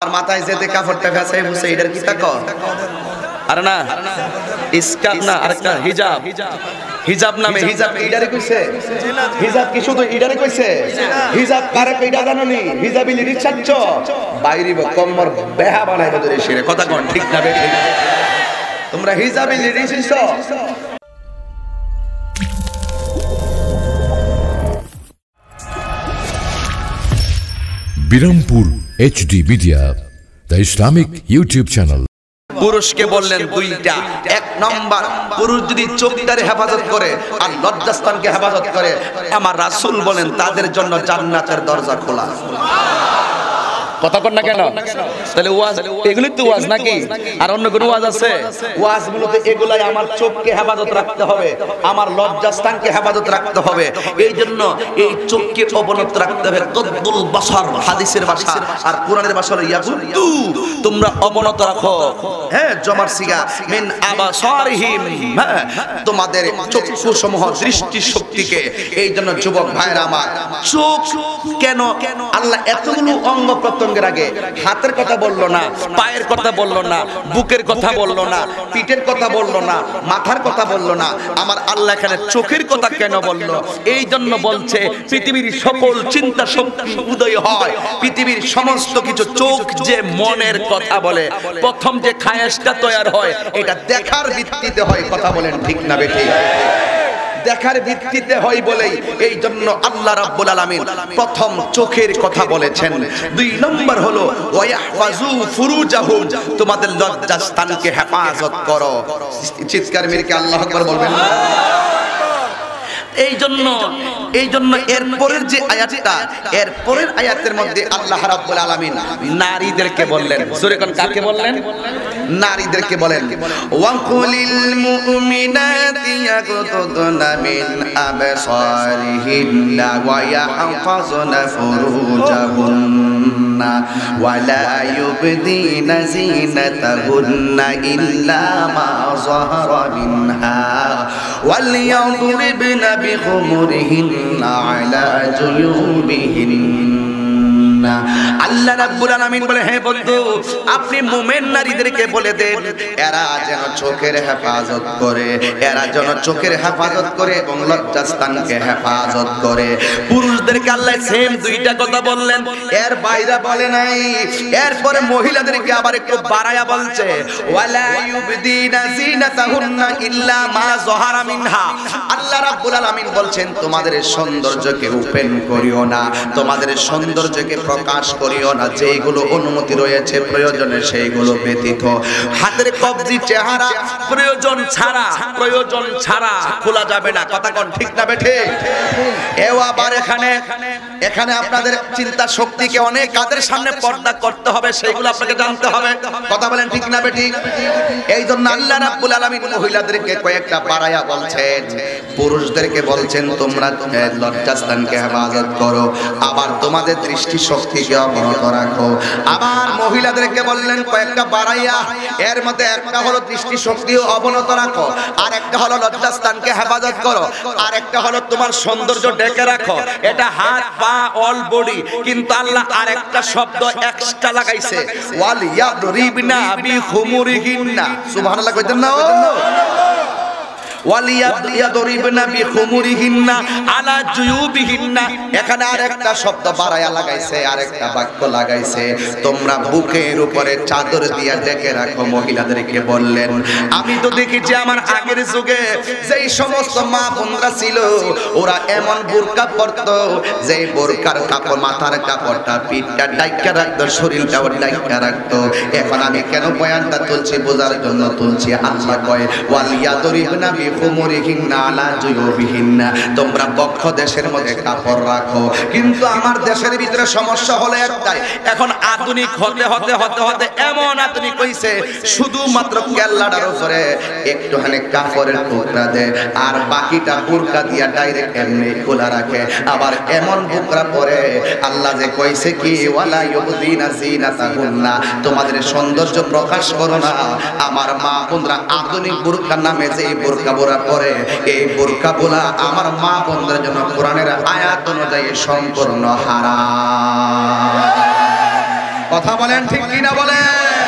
মাথায় যেতে কাপড়টা ফেসাই বুঝে এটার কি তাক আর না স্কার্ট না আরেকটা হিজাব হিজাব নামে হিজাব ইডারে কইছে হিজাব কি শুধু ইডারে কইছে হিজাব কারে কইডা জানোনি হিজাবি লিডির চাচ্ছ বাইরে কম্মর বেহা বানাই বদরে শিরে কথা কোন ঠিক না বে তোমরা হিজাবি লিডি ছিস Birampur HD Media, the Islamic YouTube channel. পুরুষকে বললেন দুইটা এক নাম্বার পুরুষ যদি চোখটারে হেফাজত করে আর লজ্জাস্থানকে হেফাজত করে আমার রাসূল বলেন তাদের জন্য জান্নাতের দরজা খোলা কথা কর না কেন তাহলে ওয়াজ এগুলোই তো ওয়াজ নাকি আর অন্য কোন ওয়াজ আছে ওয়াজগুলোতে এগুলাই আমার চোখকে হেফাজত রাখতে হবে আমার লজ্জাস্থানকে হেফাজত রাখতে হবে এইজন্য এই চোখকে অবনত রাখতে হবে কদ্দুল বাসার হাদিসের ভাষা আর কোরআনের ভাষা হলো ইয়াকুদ্দু তোমরা অবনত রাখো হ্যাঁ জমার সিগা মিন আবাসারিহিম হ্যাঁ তোমাদের চক্ষুসমূহ দৃষ্টি শক্তিকে এইজন্য যুবক ভাইরা আমার চোখ কেন আল্লাহ এতগুলো অঙ্গ প্রত্যঙ্গের আগে হাতের কথা বললো না পায়ের কথা বললো না বুকের কথা বললো না পিঠের কথা বললো না মাথার কথা বললো না আমার আল্লাহ এখানে চোখের কথা কেন বললো এই জন্য বলছে পৃথিবীর সকল চিন্তা শক্তি উদয় হয় পৃথিবীর সমস্ত কিছু চোখ যে মনের কথা বলে প্রথম যে খায়েশটা তৈরি হয় এটা দেখার ভিত্তিতে হয় কথা বলেন ঠিক না বেঠি দেখার ভিত্তিতে হয় বলেই এই জন্য আল্লাহ রাব্বুল আলামিন প্রথম চোখের কথা বলেছেন দুই নম্বর হলো ওয়াহফাজু ফুরুজাহুম তোমাদের লজ্জাস্থানকে হেফাজত করো চিৎকার মেরে আল্লাহু আকবার বলবেন এই জন্য এরপরের যে আয়াতটা এরপরের আয়াতের মধ্যে আল্লাহ রাব্বুল আলামিন নারীদেরকে বললেন জোরে কোন কাকে বললেন নারীদেরকে বলেন ওয়াকুলিল মুমিনাতি ইয়াকুতুনা মিন আবসারিহিন্না ওয়া ইয়াহফাজনা ফুরুজাহুন্না ওয়া লা ইউবদিনা যিনাতাহুন্না ইল্লা মা যাহারা মিনহা ওয়াল ইয়াদরিবনা বিখুমুরিহিন্না আলা জুয়ুবিহিন্না আল্লাহ রাব্বুল আলামিন বলে হে বন্ধু আপনি মুমিন নারীদেরকে বলে দেন এরা যেন চোখের হেফাজত করে এরা যেন চোখের হেফাজত করে এবং লজ্জাস্থানকে হেফাজত করে পুরুষদেরকে আল্লাহ সেম দুইটা কথা বললেন এর বাইরে বলে নাই এরপরে মহিলাদেরকে আবার একটু বাড়ায়া বলছে ওয়ালা ইউবদিনা যিনাতাহুন্না ইল্লা মা যাহারা মিনহা আল্লাহ রাব্বুল আলামিন বলছেন তোমাদের সৌন্দর্যকে ওপেন করিও না তোমাদের সৌন্দর্যকে প্রকাশ করিও না যেগুলো অনুমতি রয়েছে প্রয়োজনে সেইগুলো ব্যতীত হাতের কবজি চেহারা প্রয়োজন ছাড়া খোলা যাবে না কথা কোন ঠিক না বেঠে এও আবার এখানে আপনাদের চিন্তা শক্তিকে অনেক কাদের সামনে পর্দা করতে হবে সেইগুলো আপনাকে জানতে হবে কথা বলেন ঠিক না বেঠি এই জন্য আল্লাহ রাব্বুল আলামিন মহিলাদেরকে কয়েকটা বাড়ায়া বলছেন পুরুষদেরকে বলছেন তোমরা লজ্জাস্থানকে হেফাজত করো আবার তোমাদের দৃষ্টি শক্তিকে অবনত রাখো আবার মহিলাদেরকে বললেন কয়েকটা বাড়াইয়া এর মধ্যে একটা হলো দৃষ্টি শক্তিও অবনত রাখো আর একটা হলো লজ্জাস্থানকে হেফাজত করো আর একটা হলো তোমার সৌন্দর্য ঢেকে রাখো এটা হাত পা অল বডি কিন্তু আল্লাহ আরেকটা শব্দ এক্সট্রা লাগাইছে ওয়াল ইয়াদরিবনা বিখুমুরিহিন্না সুবহানাল্লাহ কইতেন না ওয়ালিয়াদরিবনা বিখুমুরিহিন্না আলা জুয়ুবিহিন্না এখানে আরেকটা শব্দ বাড়ায়া লাগাইছে আরেকটা বাক্য লাগাইছে তোমরা বুকের উপরে চাদর দিয়া ঢেকে রাখো মহিলাদেরকে বললেন আমি তো দেখেছি আমার আগের যুগে যেই সমস্ত মা বোনরা ছিল ওরা এমন বোরকা পরতো যে বোরকার কাপড় মাথার কাপড়টা পিঠটা ঢাইকা রাখতো শরীরটাও ঢাইকা রাখতো এখন আমি কেন বয়ানটা তুলছি বোঝার জন্য তুলছি আল্লাহ কয় ওয়ালিয়াদরিবনা তোমরা পক্ষ দেশের মধ্যে কাপড় রাখো কিন্তু আমার দেশের ভিতরে সমস্যা হলো একটাই এখন আধুনিক হতে হতে হতে হতে এমন আধুনিক হইছে শুধুমাত্র কেল্লাটার উপরে একটুখানি কাপড়ের টুকরা দেয় আর বাকিটা বুরকা দিয়া ডাইরেক্ট এমনি খোলা রাখে আবার এমন বুকরা পরে আল্লাহ যে কইছে কি ওয়ালা ইউবদিনা যিনাতাহুন্না তোমাদের সৌন্দর্য প্রকাশ করো না আমার মা বোনরা আধুনিক বুরকার নামে যে বুরকা বোরা পরে এই বোরকা বলা আমার মা বোনদের জন্য কোরআনের আয়াত অনুযায়ী সম্পূর্ণ হারাম কথা বলেন ঠিক কি না বলেন?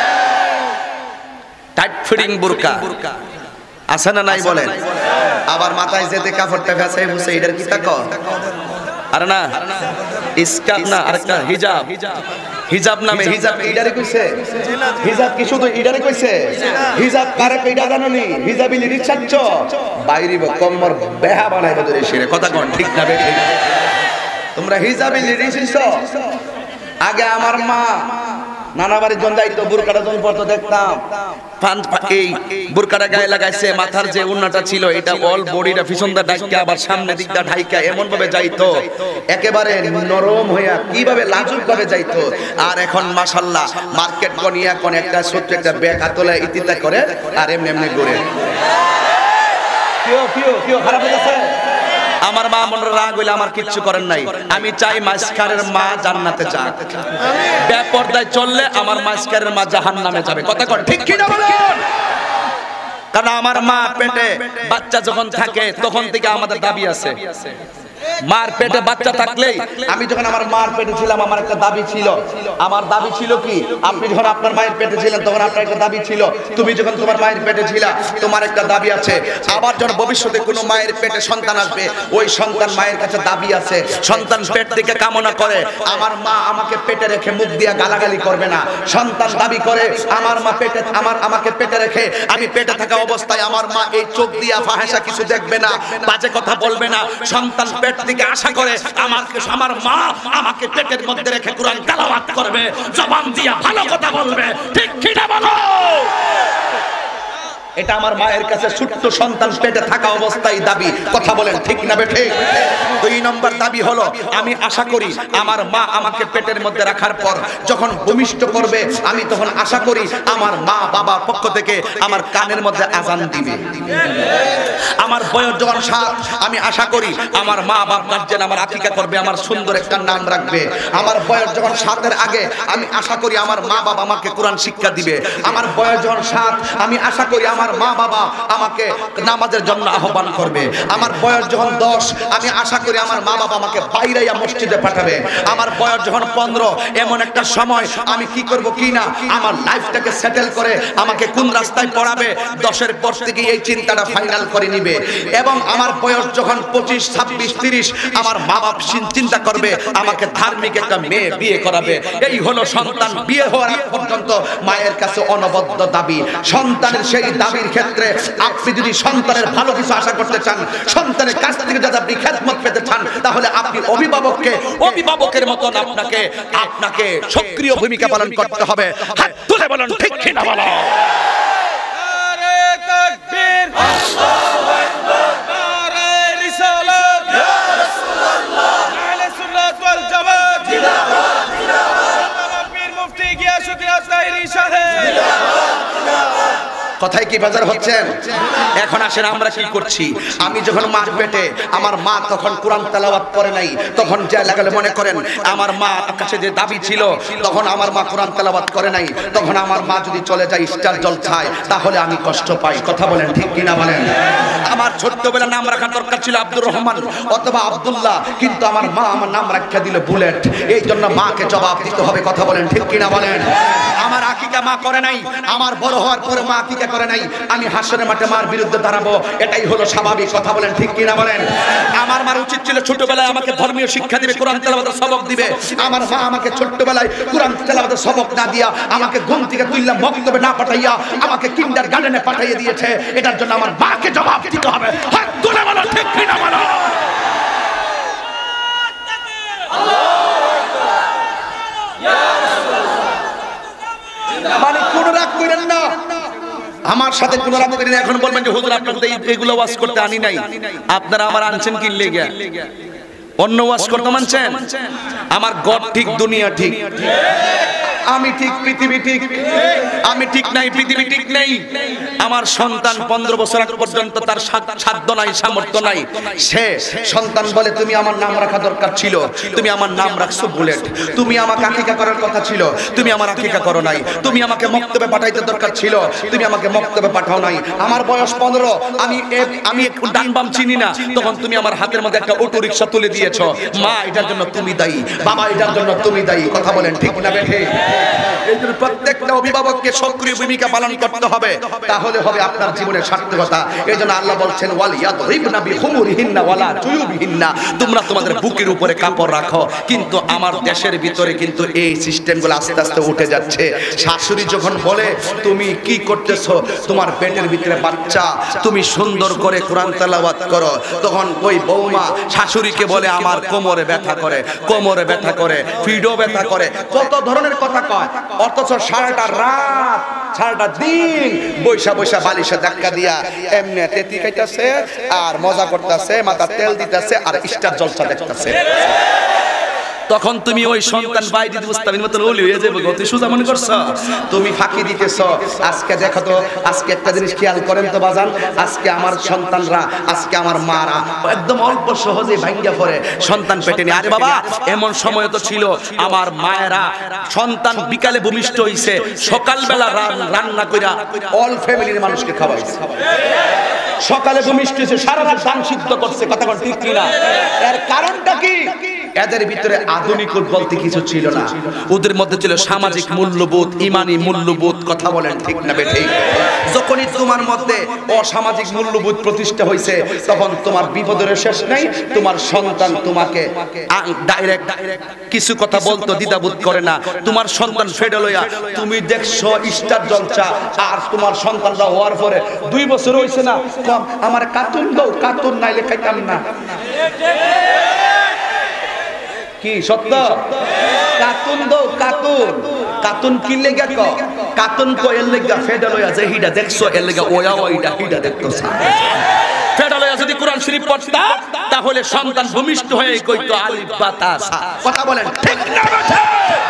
টাইট ফিটিং বুরকা আছে না নাই বলেন? আবার মাথায় যেতে কাপড়টা ফেসাই বসে এটার কি তাকো? আরে না স্কার্ট না, আরেকটা হিজাব। হিজাব নামে হিজাব ইডারে কইছে? হিজাব কি শুধু ইডারে কইছে? হিজাব কারে কইডা জানোনি? হিজাবি লিরিচাচ্ছ বাইরিব কম্মর বেহা বানাইব ধরে শিরে। কথা কোন ঠিক না বেঠিক? তোমরা হিজাবি লিরিছিস? আগে আমার মা নানা বাড়ির জন যাইতো, বুরকাটা জন পড়তো দেখতাম, এই বুরকাটা গায়ে লাগাইছে, মাথার যে উন্নাটা ছিল এটা অল বডিটা পিছন দা ঢাইকা আবার সামনে দিকটা ঢাইকা এমন ভাবে যাইতো, একেবারে নরম হইয়া কিভাবে লাজুক ভাবে যাইতো। আর এখন মাশাআল্লাহ মার্কেট গনিয়া কোন একটা ছোট্ট একটা ব্যাগ হাতলে ইতিতা করে আর এমনি এমনি ঘুরে। কেউ খারাপ হয়ে গেছে? আমার মা মনের রাগ হইলে আমার কিচ্ছু করেন নাই। আমি চাই মাসকারের মা জান্নাতে যাক, বেপরদায় চললে আমার মাসকারের মা জাহান্নামে যাবে। কথা কর ঠিক কি না বলেন? কারণ আমার মা পেটে বাচ্চা যখন থাকে তখন থেকে আমাদের দাবি আছে। মার পেটে বাচ্চা থাকলেই, আমি যখন আমার মার পেটে ছিলাম আমার একটা দাবি ছিল। আমার দাবি ছিল কি? আপনি যখন আপনার মায়ের পেটে ছিলেন তখন আপনার একটা দাবি ছিল। তুমি যখন তোমার মায়ের পেটে ছিলা তোমার একটা দাবি আছে। আবার যখন ভবিষ্যতে কোনো মায়ের পেটে সন্তান আসবে ওই সন্তান মায়ের কাছে দাবি আছে। সন্তান পেট থেকে কামনা করে আমার মা আমাকে পেটে রেখে মুখ দিয়া গালাগালি করবে না। সন্তান দাবি করে আমার মা পেটে আমাকে পেটে রেখে আমি পেটে থাকা অবস্থায় আমার মা এই চোখ দিয়া ফাহেসা কিছু দেখবে না, বাজে কথা বলবে না। সন্তান পেট থেকে আশা করে আমার মা আমাকে পেটের মধ্যে রেখে কুরআন তেলাওয়াত করবে, জবান দিয়া ভালো কথা বলবে। ঠিক কি না বলো? এটা আমার মায়ের কাছে ছোট্ট সন্তান পেটে থাকা অবস্থায় দাবি। কথা বলেন ঠিক না বেঠিক? 2 নম্বর দাবি হলো আমি আশা করি আমার মা আমাকে পেটের মধ্যে রাখার পর যখন ভূমিষ্ঠ করবে আমি তখন আশা করি আমার মা বাবার পক্ষ থেকে আমার কানের মধ্যে আযান দিবে। আমার বয়স যখন 7 আমি আশা করি আমার মা বাবা গার্জিয়ান আমার আকিকা করবে, আমার সুন্দর একটা নাম রাখবে। আমার বয়স যখন 7 এর আগে আমি আশা করি আমার মা বাবা আমাকে কোরআন শিক্ষা দিবে। আমার বয়স যখন 7 আমি আশা করি আমার মা বাবা আমাকে নামাজের জন্য আহ্বান করবে। আমার বয়স যখন 10 আমি আশা করি আমার মা বাবা আমাকে বাইরেয়া মসজিদে পাঠাবে। আমার বয়স যখন 15 এমন একটা সময় আমি কি করব কি না আমার লাইফটাকে সেটেল করে আমাকে কোন রাস্তায় পড়াবে 10 এর পর থেকে এই চিন্তাটা ফাইনাল করে নিবে। এবং আমার বয়স যখন 25, 26, 30 আমার মা বাবা চিন্তা করবে আমাকে ধার্মিক একটা মেয়ে বিয়ে করাবে। এই হলো সন্তান বিয়ে হওয়ার আগ পর্যন্ত মায়ের কাছে অনবদ্য দাবি। সন্তানের সেই দাবির ক্ষেত্রে আপনি যদি সন্তানের ভালো কিছু আশা করতে চান, সন্তানের কাছ থেকে যদি আপনি খেদমত পেতে চান তাহলে আপনি অভিভাবকের মতন আপনাকে সক্রিয় ভূমিকা পালন করতে হবে। হাত তুলে বলুন ঠিক কি না বলো? নারে তাকবীর, আল্লাহু আকবার, নারে রিসালাত, ইয়া রাসূলুল্লাহ, আহলে সুন্নাত ওয়াল জামাত জিন্দাবাদ, জিন্দাবাদ, পীর মুফতি গিয়াস উদ্দিন তাহেরি সাহেব জিন্দাবাদ, জিন্দাবাদ। কথায় কি বাজার হচ্ছেন? এখন আসেন আমরা কি করছি। আমি যখন মার পেটে আমার মা তখন কোরআন তেলাওয়াত করে নাই, তখন যা লাগালে মনে করেন আমার মা কাছে যে দাবি ছিল তখন আমার মা কোরআন তেলাওয়াত করে নাই, তখন আমার মা যদি চলে যায় স্টার জলছায় তাহলে আমি কষ্ট পাই। কথা বলেন ঠিক কি না বলেন? আমার ছোট্টবেলা নাম রাখার দরকার ছিল আব্দুর রহমান অথবা আব্দুল্লাহ, কিন্তু আমার মা আমার নাম রাখা দিল বুলেট। এই জন্য মাকে জবাব দিতে হবে। কথা বলেন ঠিক কি না বলেন? আমার আকিকা মা করে নাই, আমার বড় হওয়ার পরে মা আকিকা করে নাই, আমি হাসরের মাঠে মার বিরুদ্ধে দাঁড়াবো, এটাই হলো স্বাভাবিক। কথা বলেন ঠিক কি না বলেন? আমার মার উচিত ছিল ছোটবেলায় আমাকে ধর্মীয় শিক্ষা দিবে, কোরআন তেলাওয়াতের সবক দিবে। আমার মা আমাকে ছোটবেলায় কোরআন তেলাওয়াতের সবক না দিয়া আমাকে ঘুম থেকে তুইলা মক্তবে না পাঠাইয়া আমাকে কিন্ডার গার্ডেনে পাঠিয়ে দিয়েছে। এটার জন্য আমার মাকে জবাব দিতে হবে। হাত তুলে বলো ঠিক কি না বলো? মানে কোন রাগ করেন না, আমার সাথে কোন রাগ করেন। এখন বলবেন যে হুজুর আপনাদের এইগুলো ওয়াজ করতে আনি নাই, আপনারা আমার আনছেন কি লেগে? অন্য ওয়াজ করতে মানছেন? আমার গড ঠিক, দুনিয়া ঠিক, আমি ঠিক, পৃথিবী ঠিক। আমি ঠিক নাই, পৃথিবী ঠিক নেই। আমার সন্তান 15 বছর আগ পর্যন্ত তার সাধ্য নাই, সামর্থ্য নাই। সে সন্তান বলে তুমি আমার নাম রাখা দরকার ছিল, তুমি আমার নাম রাখছো বুলেট। তুমি আমাকে আকিকা করার কথা ছিল, তুমি আমার আকিকা করো নাই। তুমি আমাকে মক্তবে পাঠাইতে দরকার ছিল, তুমি আমাকে মক্তবে পাঠাও নাই। আমার বয়স 15, আমি ডান বাম চিনি না, তখন তুমি আমার হাতের মধ্যে একটা অটো রিকশা তুলে দিয়েছো। মা এটার জন্য তুমি দায়ী, বাবা এটার জন্য তুমি দায়ী। কথা বলেন ঠিক না বেঠিক? এই জন্য প্রত্যেকটা অভিভাবককে সক্রিয় ভূমিকা পালন করতে হবে, তাহলে হবে আপনার জীবনের সার্থকতা। এই জন্য আল্লাহ বলছেন ওয়াল ইয়াদরিবনা বিখুমুরিহিন্না ওয়ালা জুয়ুবিহিন্না, তোমরা তোমাদের বুকের উপরে কাপড় রাখো। কিন্তু আমার দেশের ভিতরে কিন্তু এই সিস্টেমগুলো আস্তে আস্তে উঠে যাচ্ছে। শাশুড়ি যখন বলে তুমি কি করতেছো, তোমার পেটের ভিতরে বাচ্চা, তুমি সুন্দর করে কোরআন তেলাওয়াত করো, তখন ওই বৌমা শাশুড়িকে বলে আমার কোমরে ব্যথা করে, কোমরে ব্যথা করে, পিঠও ব্যথা করে, কত ধরনের কথা কয়। অথচ সারাটা রাত সারাটা দিন বৈশা বৈশা বালিশে ধাক্কা দিয়া এমনি তেতি খাইতেছে আর মজা করতেছে, মাথা তেল দিতেছে আর স্টার জলসা দেখতেছে। তখন তুমি ওই সন্তান বাইরে মুস্তাবির মতন ওলি হয়ে যাবে। তুই সুজা মনে করছো তুমি ফাঁকি দিতেছ। আজকে দেখো তো, আজকে একটা জিনিস খেয়াল করেন তো বাজান, আজকে আমার সন্তানরা, আজকে আমার মারা একদম অল্প সহজে ভাঙ্গা পড়ে সন্তান পেটে নিয়ে। আরে বাবা, এমন সময় তো ছিল আমার মায়েরা সন্তান বিকালে ভূমিষ্ঠ হইছে, সকালবেলা রান্না কইরা অল ফ্যামিলির মানুষকে খাওয়াইছে। সকালে ভূমিষ্ঠ হইছে, সারা রাত ধান সিদ্ধ করছে। কথা বল ঠিক কিনা? এর কারণটা কি? এদের ভিতরে আধুনিক বলতে কিছু ছিল না, ওদের মধ্যে ছিল সামাজিক মূল্যবোধ, ইমানি মূল্যবোধ। কথা বলেন ঠিক না বেঠিক? যখনই তোমার মধ্যে অসামাজিক মূল্যবোধ প্রতিষ্ঠা হয়েছে, তখন তোমার বিপদের শেষ নাই। তোমার সন্তান তোমাকে ডাইরেক্ট কিছু কথা বলতো দ্বিধাবোধ করে না। তোমার সন্তান ফেডে লইয়া তুমি দেখছো স্টার জলসা, আর তোমার সন্তানরা হওয়ার পরে 2 বছর হয়েছে না, কম আমার কার্টুন দাও, কার্টুন নাইলে খাইতাম না। কি সত্য? কার্টুন দাও, কার্টুন। কার্টুন কি লেগা ক? কার্টুন কো এর লেগা ফেডা লইয়া যে হিডা দেখছো, এর লেগা ওয়া ওইটা হিডা দেখতেছ। ফেডা লইয়া যদি কোরআন শরীফ পড়তা, তাহলে সন্তান ভূমিষ্ঠ হয়ে কইতো আলিফ বা তা সা। কথা বলেন ঠিক না?